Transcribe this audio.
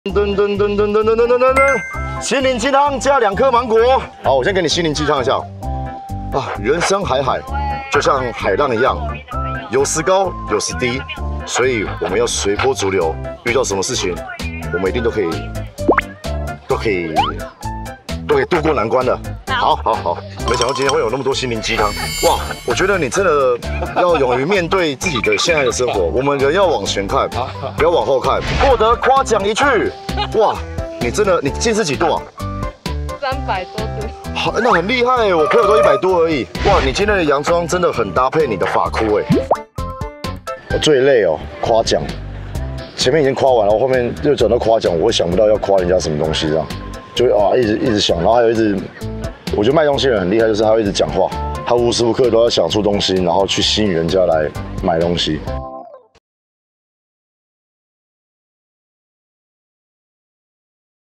噔噔噔噔噔噔噔噔噔噔，心灵鸡汤加2颗芒果。好，我先给你心灵鸡汤一下。啊，人生海海，就像海浪一样，有时高有时低，所以我们要随波逐流。遇到什么事情，我们一定都可以度过难关的。好，没想到今天会有那么多心灵鸡汤。哇，我觉得你真的要勇于面对自己的现在的生活。我们人要往前看，不要往后看。获得夸奖一句，哇，你近视几度啊 ？300多度。 好，那很厉害，我朋友都100多而已。哇，你今天的洋装真的很搭配你的发箍哎。我最累哦，夸奖。前面已经夸完了，我后面又讲到夸奖，我会想不到要夸人家什么东西这样。就会一直想，然后还有我觉得卖东西的人很厉害，就是他会一直讲话，他无时无刻都要想出东西，然后去吸引人家来买东西。